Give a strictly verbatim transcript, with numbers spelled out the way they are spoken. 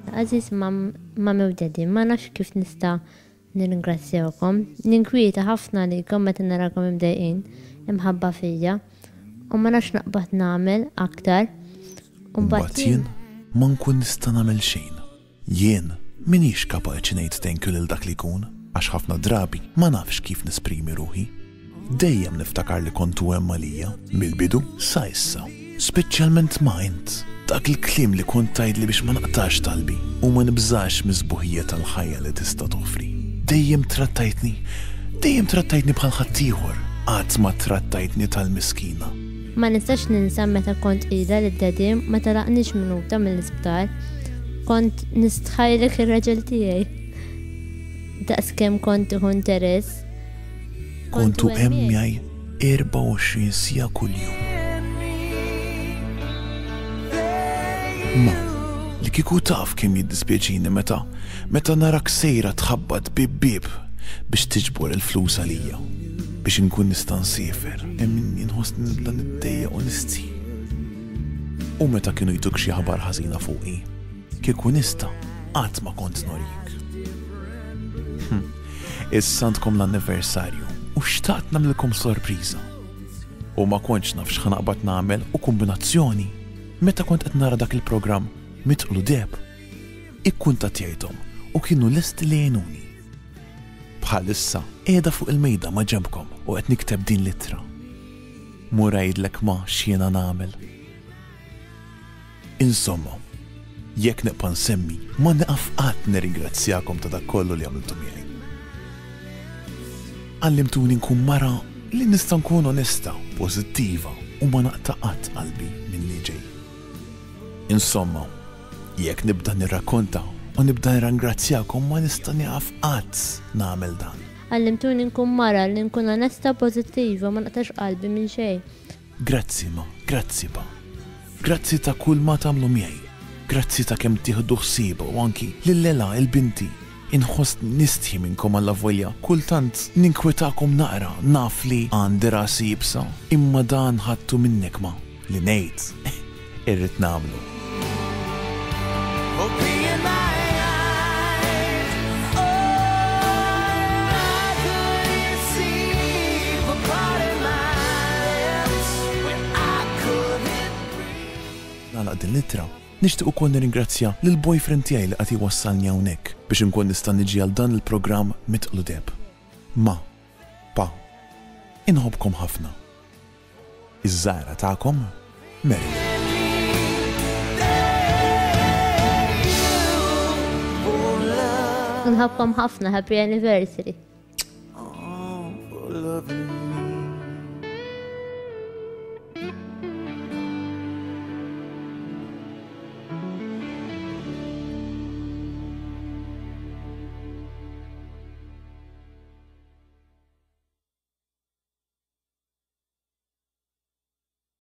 Aziz ma' mewdedi, ma nafx kif nista' nirringrazzjawkom. Ninkwieta ħafna li kom meta narakom imdejqin imħabba fija u ma nafx naqbad nagħmel aktar. Mbagħad jien ma nkun nista' nagħmel xejn. Jien minix kapaċi ngħid thank you lil dak li jkun għax ħafna drabi ma nafx kif nesprimi ruħi. Dejjem niftakar li kontu hemm għalija mill-bidu sa issa. Speċjalment ma' int. Dak il-klim li kont tgħidli biex ma naqtax talbi u ma nibżax miżbuħija tal-ħajja li tista' toffri. Dejjem trattajtni, dejjem trattajtni bħal ħaddieħor, qatt ma trattajtni tal-miskina. Ma nistax ninsa meta kont qiegħda li d-dadim meta laqniex minuta mill-isptar. Kont nistħajlek ir-raġel tiegħi. Daqskemm kont iħu interess. Kontu hemm miegħi erba' u għoxrin siegħa kuljum. Ma, li kieku taf kemm jiddispjaċini meta meta narak sejra tħabbad bib-bib biex tiġbor il-flus għalija biex inkun nista' nsifer hemm min jinħossni nibda niddejja u nisti. U meta kienu jtuk xi ħabar ħażina fuqi, kieku nista' qatt ma kont norik. Hm. Issa għandkom l-anniversarju u xtaqt nagħmlilkom sorpriża. U ma kontx naf x'ħanaqbad nagħmel u kombinazzjoni. Meta kont qed nara dak il-programm Mitqlu Deb, ikkuntattjajthom u kienu lesti li jgħinuni. Bħalissa qiegħda fuq il-mejda ma' ġembkom u qed nikteb din littra. Mur ngħidlek ma x'jiena nagħmel. Insomma, jekk neqpa' nsemmi ma neqaf qatt nirringrazzjakom ta' dak kollu li għamiltu miegħi. Għallimtuni nkun mara li nista' nkun onesta, pożittiva u ma naqta' qatt qalbi minn li ġej. Insomma, jekk nibda nirrakkonta u nibda nirringrazzjakom ma nista' nieqaf qatt nagħmel dan. Għallimtuni nkun mara li nkun onesta pożittiva ma naqtax qalbi minn xejn. Grazzi ma, grazzi ba. Grazzi ta' kull ma tagħmlu miegħi. Grazzi ta' kemm tieħdu ħsieba u anki lil-lela il-binti. Inħoss nistħi minnkom alla volja. Kultant ninkwetakom naqra naf li għandi rasi jibsa imma dan ħadtu minnek ma li ngħid irrid nagħmlu. Nagħlaq din littra, nixtieq ukoll nirringrazzja lil boyfriend tiegħi li qed iwassalni hawnhekk biex inkun nista' niġi għal dan il-programm Mitqlu Deb. Ma, pa, inħobbkom ħafna. Iż-żgħira tagħkom Mary. Nħabkom ħafna, happy anniversary. Oh,